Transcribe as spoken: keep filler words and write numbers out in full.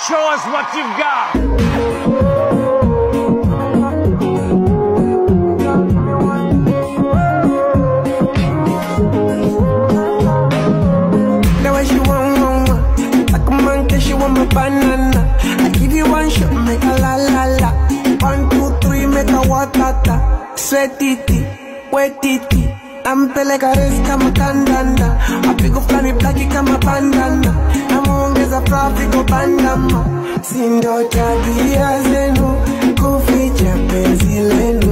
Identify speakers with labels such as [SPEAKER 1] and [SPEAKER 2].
[SPEAKER 1] Show us what you've got.
[SPEAKER 2] The way she want, want, want. Like a monkey, she want my banana. I give you one shot, make a la la la. One, two, three, make a watata. Sweat it, wet it. Ampeleka resi kama kandanda. Apigo flani blaki kama bandana. Namuongeza profiko bandama. Sindo tabia zenu kuficha penzi lenu.